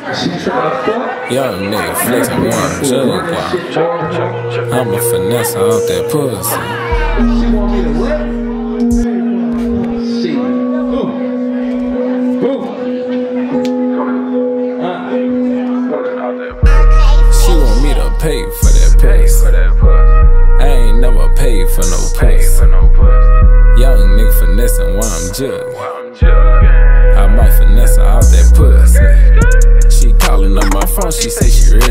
Young nigga flexin' one jug. I'm a finesse out that pussy. She want me to what? She. Who? She want me to pay for that pussy. I ain't never paid for no pussy. Young nigga finessing while I'm jugging. I might finesse her out that pussy. She calling up my phone, she say she ready.